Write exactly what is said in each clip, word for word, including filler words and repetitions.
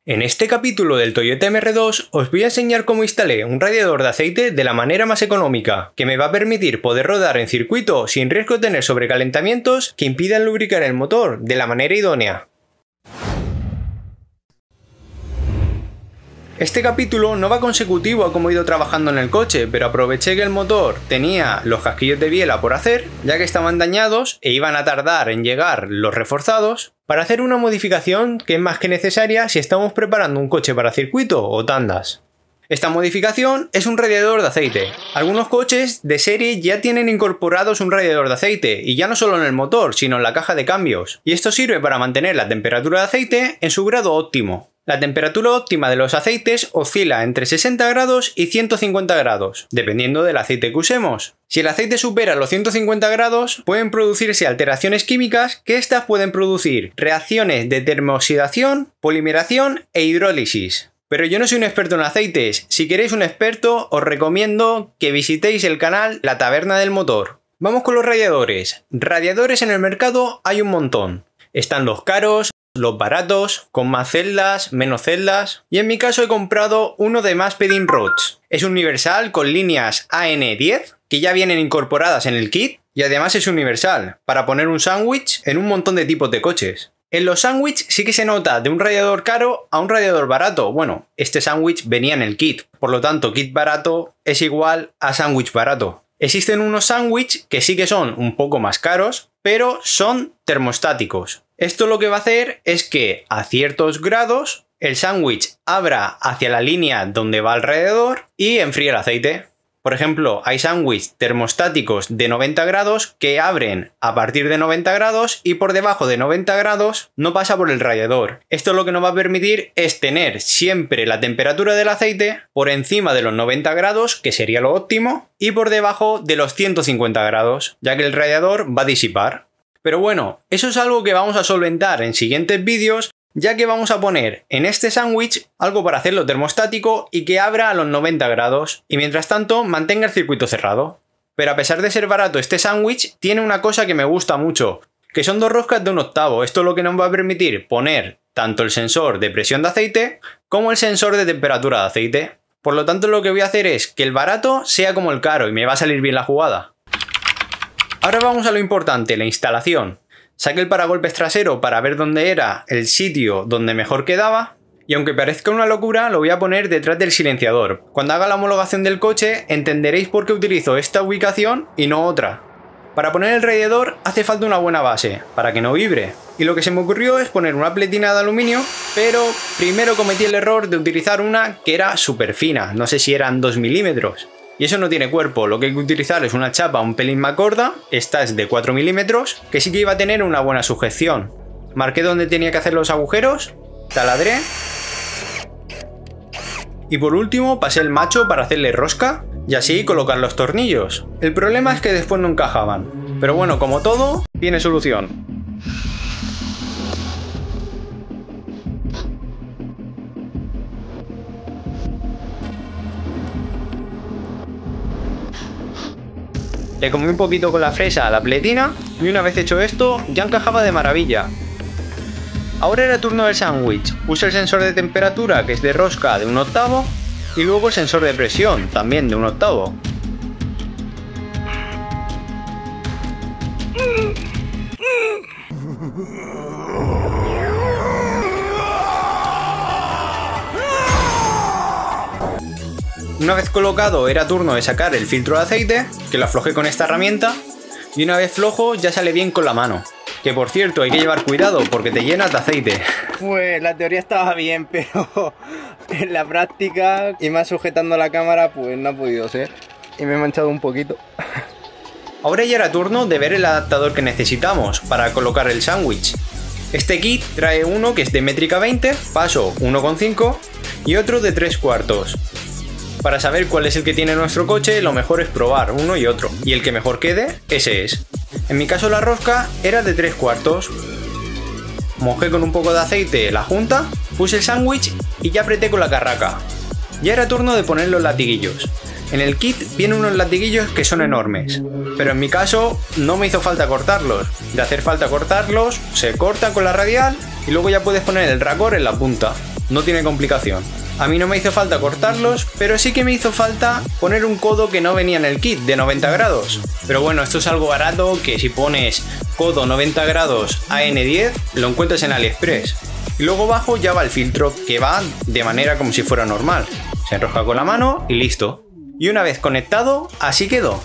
En este capítulo del Toyota M R dos os voy a enseñar cómo instalé un radiador de aceite de la manera más económica, que me va a permitir poder rodar en circuito sin riesgo de tener sobrecalentamientos que impidan lubricar el motor de la manera idónea. Este capítulo no va consecutivo a cómo he ido trabajando en el coche, pero aproveché que el motor tenía los casquillos de biela por hacer, ya que estaban dañados e iban a tardar en llegar los reforzados, para hacer una modificación que es más que necesaria si estamos preparando un coche para circuito o tandas. Esta modificación es un radiador de aceite. Algunos coches de serie ya tienen incorporados un radiador de aceite, y ya no solo en el motor, sino en la caja de cambios, y esto sirve para mantener la temperatura de aceite en su grado óptimo. La temperatura óptima de los aceites oscila entre sesenta grados y ciento cincuenta grados, dependiendo del aceite que usemos. Si el aceite supera los ciento cincuenta grados, pueden producirse alteraciones químicas que estas pueden producir reacciones de termooxidación, polimeración e hidrólisis. Pero yo no soy un experto en aceites. Si queréis un experto, os recomiendo que visitéis el canal La Taberna del Motor. Vamos con los radiadores. Radiadores en el mercado hay un montón. Están los caros, los baratos, con más celdas, menos celdas, y en mi caso he comprado uno de Maspedin Rods. Es universal con líneas A N diez que ya vienen incorporadas en el kit, y además es universal para poner un sándwich en un montón de tipos de coches. En los sándwiches sí que se nota de un radiador caro a un radiador barato. Bueno, este sándwich venía en el kit, por lo tanto kit barato es igual a sándwich barato. Existen unos sándwiches que sí que son un poco más caros, pero son termostáticos. Esto lo que va a hacer es que a ciertos grados el sándwich abra hacia la línea donde va el radiador y enfríe el aceite. Por ejemplo, hay sándwiches termostáticos de noventa grados que abren a partir de noventa grados y por debajo de noventa grados no pasa por el radiador. Esto lo que nos va a permitir es tener siempre la temperatura del aceite por encima de los noventa grados, que sería lo óptimo, y por debajo de los ciento cincuenta grados, ya que el radiador va a disipar. Pero bueno, eso es algo que vamos a solventar en siguientes vídeos, ya que vamos a poner en este sándwich algo para hacerlo termostático y que abra a los noventa grados, y mientras tanto mantenga el circuito cerrado. Pero a pesar de ser barato, este sándwich tiene una cosa que me gusta mucho, que son dos roscas de un octavo. Esto es lo que nos va a permitir poner tanto el sensor de presión de aceite como el sensor de temperatura de aceite. Por lo tanto, lo que voy a hacer es que el barato sea como el caro y me va a salir bien la jugada. Ahora vamos a lo importante, la instalación. Saqué el paragolpes trasero para ver dónde era el sitio donde mejor quedaba, y aunque parezca una locura, lo voy a poner detrás del silenciador. Cuando haga la homologación del coche entenderéis por qué utilizo esta ubicación y no otra. Para poner el radiador hace falta una buena base, para que no vibre, y lo que se me ocurrió es poner una pletina de aluminio, pero primero cometí el error de utilizar una que era súper fina, no sé si eran dos milímetros. Y eso no tiene cuerpo, lo que hay que utilizar es una chapa un pelín más gorda, esta es de cuatro milímetros, que sí que iba a tener una buena sujeción. Marqué donde tenía que hacer los agujeros, taladré, y por último pasé el macho para hacerle rosca y así colocar los tornillos. El problema es que después no encajaban, pero bueno, como todo, tiene solución. Le comí un poquito con la fresa a la pletina y una vez hecho esto ya encajaba de maravilla. Ahora era turno del sándwich. Puse el sensor de temperatura, que es de rosca, de un octavo, y luego el sensor de presión, también de un octavo. Una vez colocado era turno de sacar el filtro de aceite, que lo aflojé con esta herramienta, y una vez flojo ya sale bien con la mano. Que por cierto hay que llevar cuidado porque te llenas de aceite. Pues la teoría estaba bien, pero en la práctica y más sujetando la cámara pues no ha podido ser. Y me he manchado un poquito. Ahora ya era turno de ver el adaptador que necesitamos para colocar el sándwich. Este kit trae uno que es de métrica veinte, paso uno coma cinco y otro de tres cuartos. Para saber cuál es el que tiene nuestro coche, lo mejor es probar uno y otro, y el que mejor quede, ese es. En mi caso la rosca era de tres cuartos. Mojé con un poco de aceite la junta, puse el sándwich y ya apreté con la carraca. Ya era turno de poner los latiguillos. En el kit vienen unos latiguillos que son enormes, pero en mi caso no me hizo falta cortarlos. De hacer falta cortarlos, se corta con la radial y luego ya puedes poner el racor en la punta. no tiene complicación. A mí no me hizo falta cortarlos, pero sí que me hizo falta poner un codo que no venía en el kit de noventa grados. Pero bueno, esto es algo barato que si pones codo noventa grados A N diez lo encuentras en AliExpress. Y luego abajo ya va el filtro, que va de manera como si fuera normal. Se enrosca con la mano y listo. Y una vez conectado, así quedó.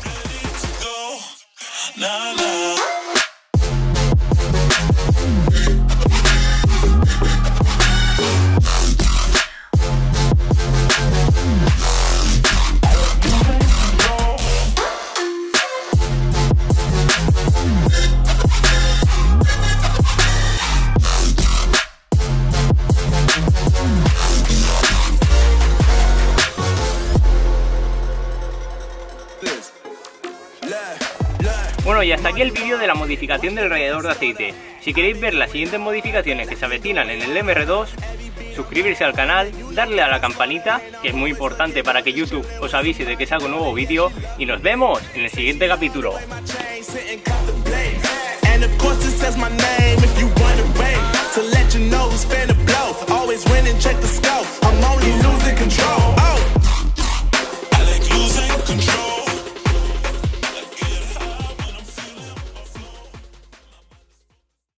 Bueno, y hasta aquí el vídeo de la modificación del radiador de aceite. Si queréis ver las siguientes modificaciones que se avecinan en el M R dos, suscribirse al canal, darle a la campanita, que es muy importante para que YouTube os avise de que salga un nuevo vídeo, y nos vemos en el siguiente capítulo.